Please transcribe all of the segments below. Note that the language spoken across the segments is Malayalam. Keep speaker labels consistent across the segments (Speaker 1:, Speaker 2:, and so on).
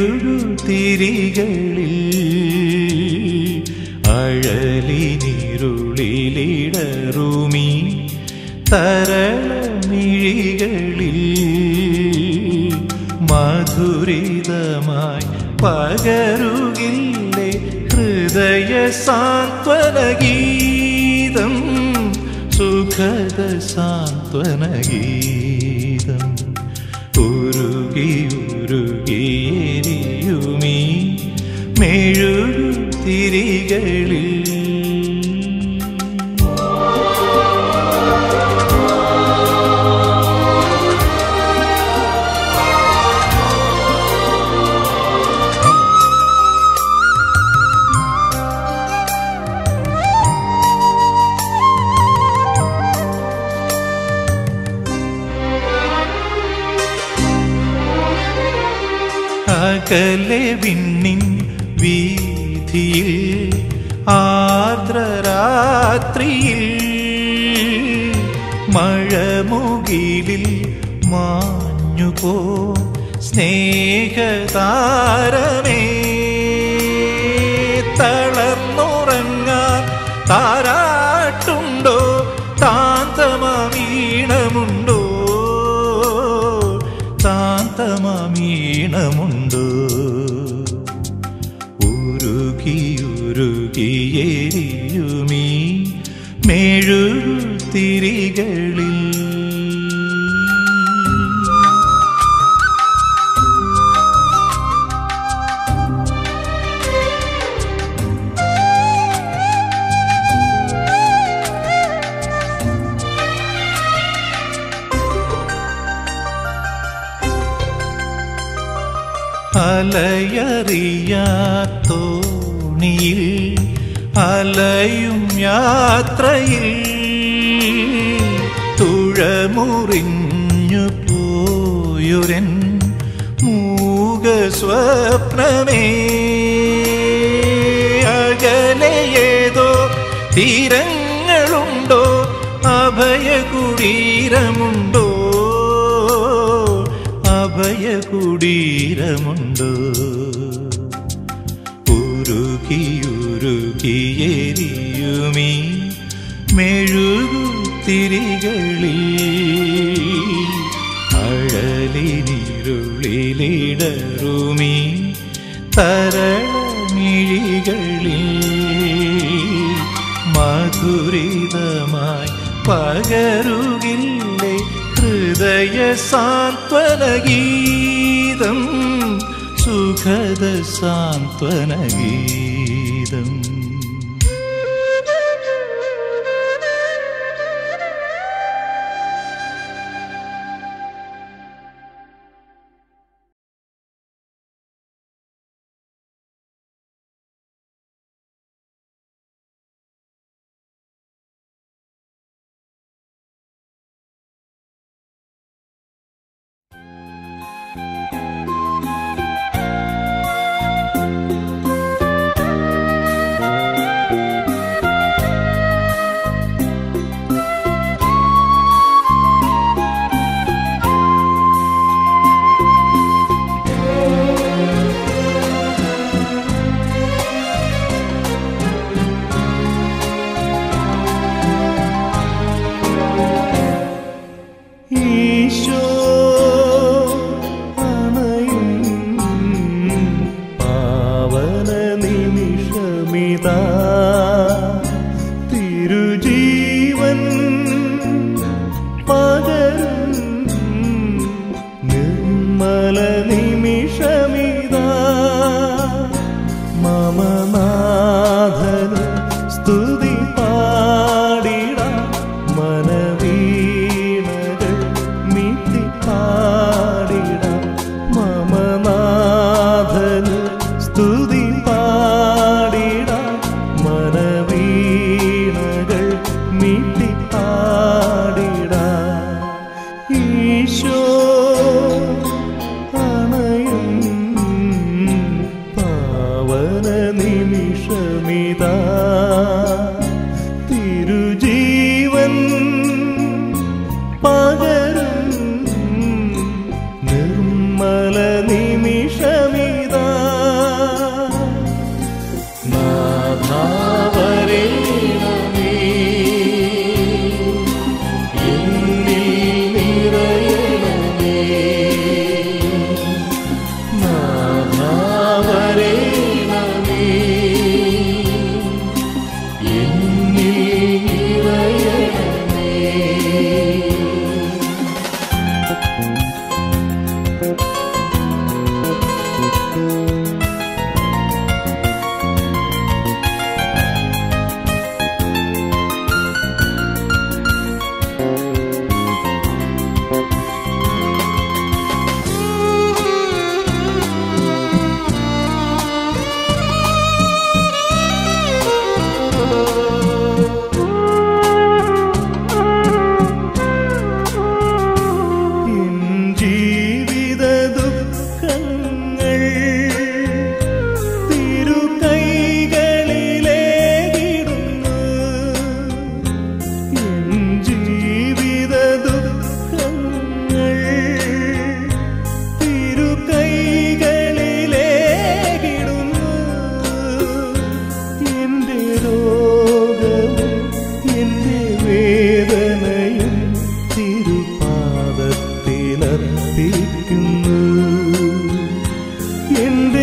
Speaker 1: മെഴുകുതിരികളിൽ അഴലിനിരുളിലിടറുമീ തരളമിഴികളിൽ മധുരിതമായി പകരുകില്ലേ ഹൃദയ സാന്ത്വനഗീതം, സുഖദ സാന്ത്വനഗീതം. ഉരുകി ഉരുകിയെരിയുമീ മെഴുകുതിരികളിൽ അകലെ വിണ്ണിൻ വീഥിയിൽ ആർദ്രരാത്രിയിൽ മഴമുകിലിൽ മാഞ്ഞുപോ സ്നേഹതാരമേ, തളർന്നുറങ്ങാൻ താരാട്ടുണ്ടോ, താന്തമീണമുണ്ടോ, താന്തമീണമുണ്ടോ. ഉരുകി ഉരുകിയെരിയുമീ മെഴുകുതിരികളിൽ അലയറിയാത്തോണിയിൽ അലയും യാത്രയിൽ തുഴമുറിഞ്ഞു പോയൊരൻ മൂകസ്വപ്നമേ, അകലെയേതോ തീരങ്ങളുണ്ടോ, അഭയകുടീരമുണ്ടോ, അഭയകുടീരമുണ്ടോ. ഉരുകി ഉരുകിയെരിയുമീ മെഴുകുതിരികളിൽ അഴലിനിരുളിലിടറുമീ തരളമിഴികളിൽ മധുരിതമായി പകരുകില്ലേ ഹൃദയ സാന്ത്വനഗീതം, സുഖദ സാന്ത്വനഗീതം.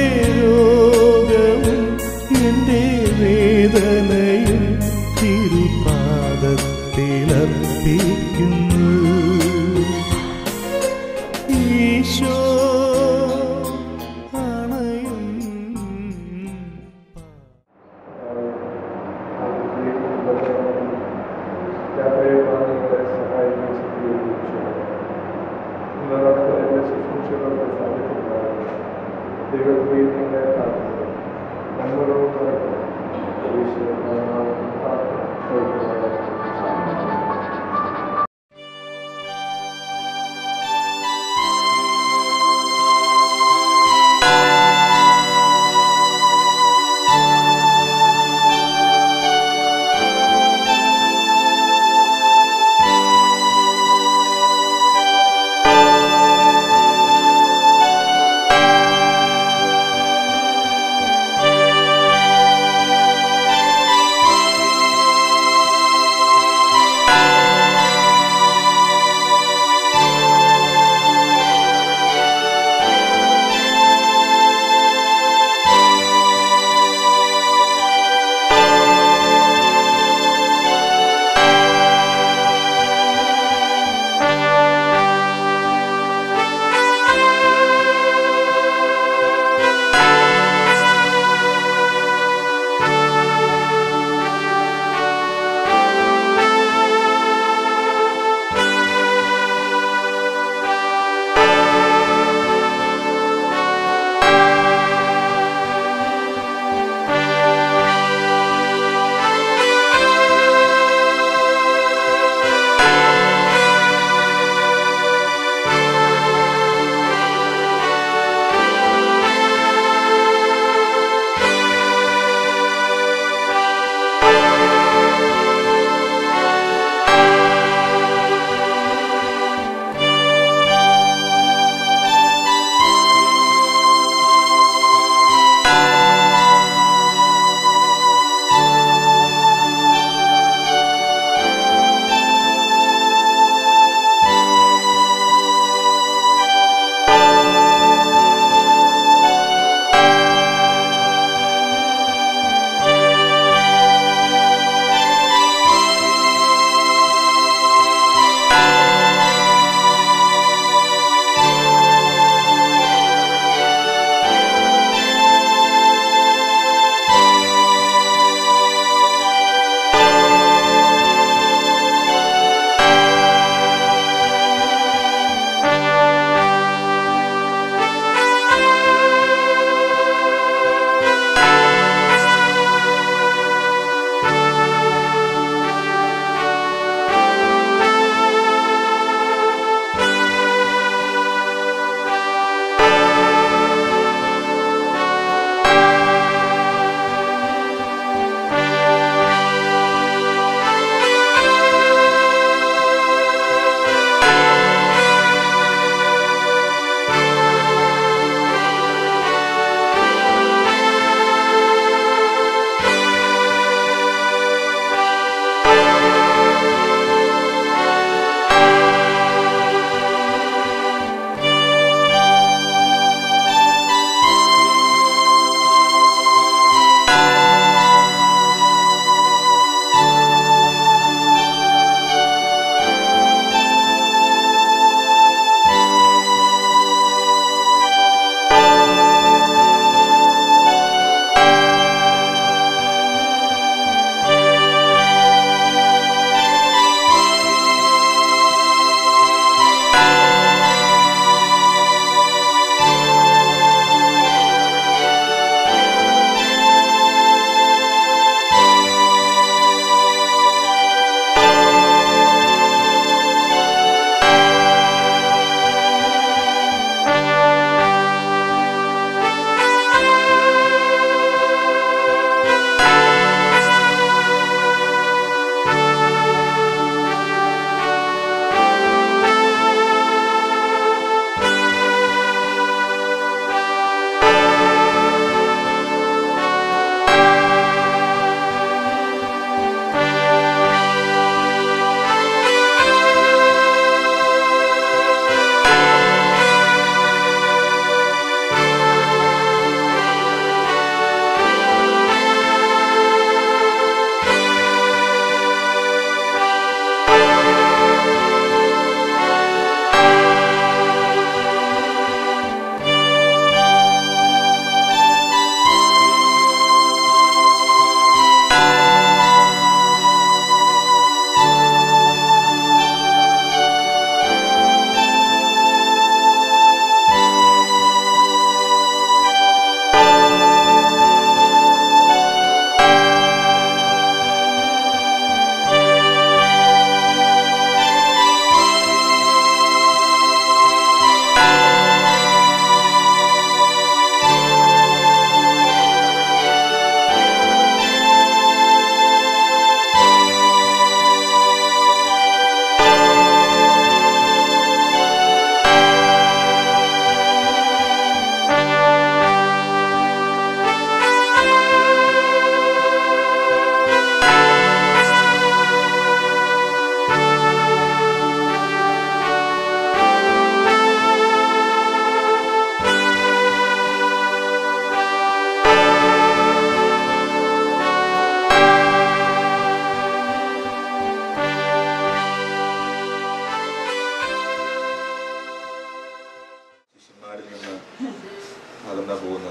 Speaker 1: രോഗവും എൻ്റെ വേദനയും തിരുപാദത്തിലർപ്പിക്കുന്നു. ഈശോ അണയും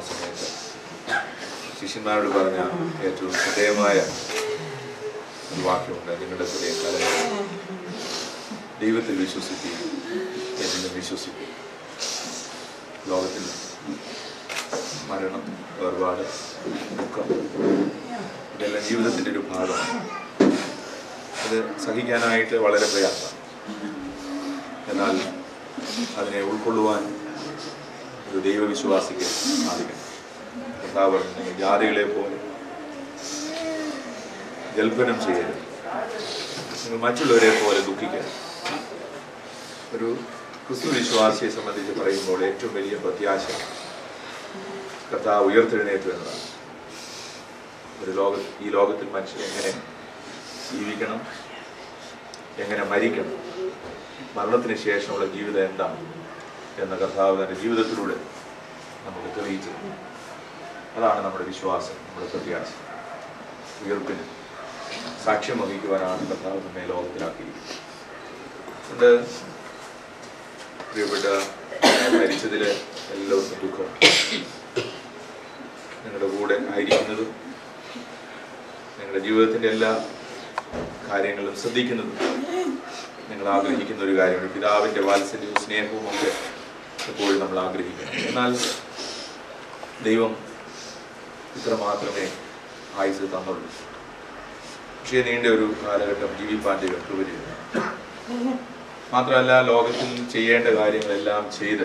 Speaker 2: സമയത്ത് ശിഷ്യന്മാരോട് പറഞ്ഞ ഏറ്റവും ശ്രദ്ധേയമായ ഒരു വാക്യമുണ്ട്. നിങ്ങളുടെ ഹൃദയകാലം ദൈവത്തിൽ വിശ്വസിക്കുകയും എന്നിലും വിശ്വസിക്കും. ലോകത്തിൽ മരണം, വേർപാട്, ദുഃഖം ഇതെല്ലാം ജീവിതത്തിൻ്റെ ഒരു ഭാഗമാണ്. അത് സഹിക്കാനായിട്ട് വളരെ പ്രയാസമാണ്. എന്നാൽ അതിനെ ഉൾക്കൊള്ളുവാൻ ഒരു ദൈവവിശ്വാസിക്ക് സാധിക്കണം. കർത്താവ് നിങ്ങൾ ജാതികളെ പോലെ ജൽപ്പനം ചെയ്യരുത്, നിങ്ങൾ മറ്റുള്ളവരെ പോലെ ദുഃഖിക്കരുത്. ഒരു ക്രിസ്തു വിശ്വാസിയെ സംബന്ധിച്ച് പറയുമ്പോൾ ഏറ്റവും വലിയ പ്രത്യാശ കർത്താവ് ഉയർത്തെഴുന്നേറ്റു എന്നതാണ്. ഈ ലോകത്തിൽ മനുഷ്യൻ എങ്ങനെ ജീവിക്കണം, എങ്ങനെ മരിക്കണം, മരണത്തിന് ശേഷമുള്ള ജീവിതം എന്താണ് എന്ന കർത്താവ് തൻ്റെ ജീവിതത്തിലൂടെ നമുക്ക് തെളിയിച്ചത്. അതാണ് നമ്മുടെ വിശ്വാസം, നമ്മുടെ പ്രത്യാശ. ഉയർപ്പിന് സാക്ഷ്യം വഹിക്കുവാനാണ് കർത്താവ് നമ്മെ ലോകത്തിലാക്കിയിരിക്കുന്നത്. അതുകൊണ്ട് പ്രിയപ്പെട്ട മരിച്ചതിൽ എല്ലാവർക്കും ദുഃഖം. നിങ്ങളുടെ കൂടെ ആയിരിക്കുന്നതും നിങ്ങളുടെ ജീവിതത്തിൻ്റെ എല്ലാ കാര്യങ്ങളും ശ്രദ്ധിക്കുന്നതും നിങ്ങൾ ആഗ്രഹിക്കുന്ന ഒരു കാര്യമാണ്. പിതാവിൻ്റെ വാത്സല്യവും സ്നേഹവും ഒക്കെ എപ്പോഴും നമ്മൾ ആഗ്രഹിക്കണം. എന്നാൽ ദൈവം ഇത്ര മാത്രമേ ആയുസ് തന്നുള്ളൂ. പക്ഷേ നീണ്ട ഒരു കാലഘട്ടം ജീവിപ്പാൻ ദൈവം കൃപ ചെയ്തു. മാത്രമല്ല, ലോകത്തിൽ ചെയ്യേണ്ട കാര്യങ്ങളെല്ലാം ചെയ്ത്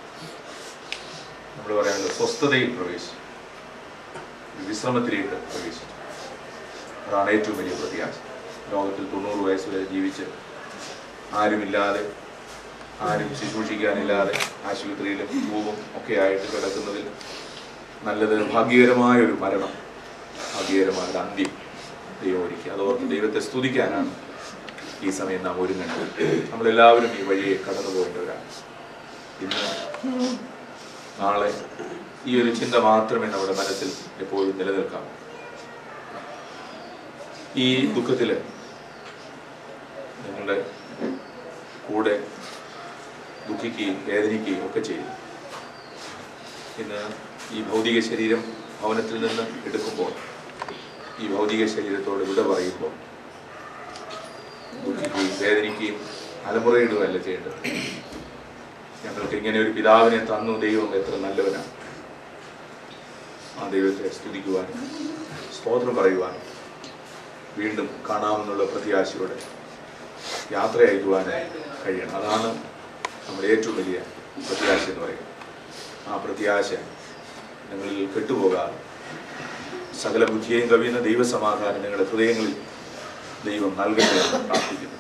Speaker 2: നമ്മൾ പറയുന്നത് സ്വസ്ഥതയിൽ പ്രവേശിച്ചു, വിശ്രമത്തിലേക്ക് പ്രവേശിച്ചു. അതാണ് ഏറ്റവും വലിയ പ്രത്യാശ. ലോകത്തിൽ 90 വയസ്സ് വരെ ജീവിച്ച് ആരുമില്ലാതെ, ആരും ശുശ്രൂഷിക്കാനില്ലാതെ ആശുപത്രിയിലും പൂവും ഒക്കെ ആയിട്ട് കിടക്കുന്നതിൽ നല്ലത് ഭാഗ്യകരമായൊരു മരണം, ഭാഗ്യകരമായൊരു അന്ത്യം ദൈവം ഒരുക്കി. അതോർത്ത് ദൈവത്തെ സ്തുതിക്കാനാണ് ഈ സമയം നാം ഒരുങ്ങേണ്ടത്. നമ്മളെല്ലാവരും ഈ വഴിയെ കടന്നു പോകേണ്ടവരാണ്. ഇന്ന് നാളെ ഈ ഒരു ചിന്ത മാത്രമേ നമ്മുടെ മനസ്സിൽ എപ്പോഴും നിലനിൽക്കാം. ഈ ദുഃഖത്തിൽ നിങ്ങളുടെ കൂടെ ദുഃഖിക്കുകയും വേദനിക്കുകയും ഒക്കെ ചെയ്യും. ഇന്ന് ഈ ഭൗതിക ശരീരം ഭവനത്തിൽ നിന്ന് എടുക്കുമ്പോൾ, ഈ ഭൗതിക ശരീരത്തോട് വിട പറയുമ്പോൾ ദുഃഖിക്കുകയും വേദനിക്കുകയും അലമുറയിടുകയല്ല ചെയ്യേണ്ടത്. ഞങ്ങൾക്ക് ഇങ്ങനെ ഒരു പിതാവിനെ തന്നു, ദൈവം എത്ര നല്ലവനാണ്. ആ ദൈവത്തെ സ്തുതിക്കുവാനും സ്തോത്രം പറയുവാനും വീണ്ടും കാണാമെന്നുള്ള പ്രത്യാശയോടെ യാത്ര അയക്കുവാനായി കഴിയണം. അതാണ് നമ്മുടെ ഏറ്റവും വലിയ പ്രത്യാശ എന്ന് പറയുന്നത്. ആ പ്രത്യാശ നിങ്ങളിൽ കെട്ടുപോകാതെ സകല ബുദ്ധിയെയും കവിയുന്ന ദൈവസമാധാനം നിങ്ങളുടെ ഹൃദയങ്ങളിൽ ദൈവം നൽകട്ടെ എന്ന് പ്രാർത്ഥിക്കുന്നു.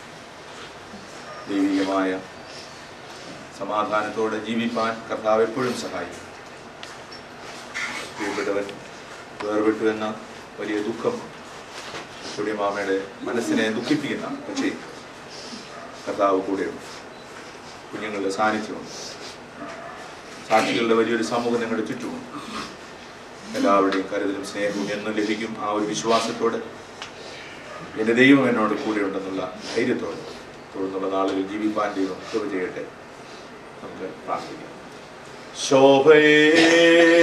Speaker 2: ദൈവികമായ സമാധാനത്തോടെ ജീവിപ്പാൻ കർത്താവ് എപ്പോഴും സഹായിക്കും. പ്രിയപ്പെട്ടവൻ വേർപെട്ടു എന്ന വലിയ ദുഃഖം മാമയുടെ മനസ്സിനെ ദുഃഖിപ്പിക്കുന്ന, പക്ഷേ കർത്താവ് കൂടെയുണ്ട്. കുഞ്ഞുങ്ങളുടെ സാന്നിധ്യമുണ്ട്. സാക്ഷികളുടെ വലിയൊരു സമൂഹം നിങ്ങളുടെ ചുറ്റുമുണ്ട്. എല്ലാവരുടെയും കരുതലും സ്നേഹവും എന്നും ലഭിക്കും. ആ ഒരു വിശ്വാസത്തോടെ എൻ്റെ ദൈവം എന്നോട് കൂടെയുണ്ടെന്നുള്ള ധൈര്യത്തോടെ തുടർന്നുള്ള നാളുകൾ ജീവിപ്പാൻ ദൈവം കൃപ ചെയ്യട്ടെ. നമുക്ക് പ്രാർത്ഥിക്കാം. ശോഭയേ